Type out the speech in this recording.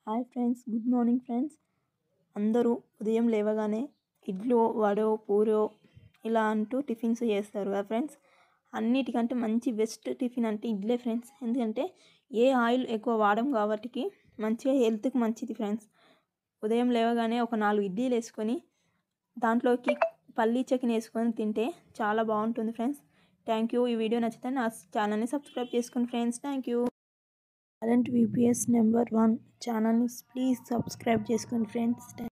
Hi friends, good morning friends. అందరూ ఉదయం లేవగానే ఇడ్లో, వడో, పూరో ఇలా అంటూ టిఫిన్స్ చేస్తారు కదా ఫ్రెండ్స్. అన్నిటికంటే మంచి బెస్ట్ టిఫిన్ అంటే ఇడ్లే ఫ్రెండ్స్. ఎందుకంటే ఏ ఆయిల్ ఎక్కువ వాడం కాబట్టి మంచిగా హెల్త్కి మంచిది ఫ్రెండ్స్. ఉదయం లేవగానే ఒక 4 ఇడ్లీలు వేసుకొని దాంట్లోకి పల్లీ చట్నీ వేసుకొని తింటే చాలా బాగుంటుంది ఫ్రెండ్స్. Thank you. ఈ వీడియో నచ్చితే నా ఛానల్ని సబ్స్క్రైబ్ చేసుకోండి friends. Thank you. Current VPS number 1 ఛానల్ని ప్లీజ్ సబ్స్క్రైబ్ చేసుకోండి ఫ్రెండ్స్.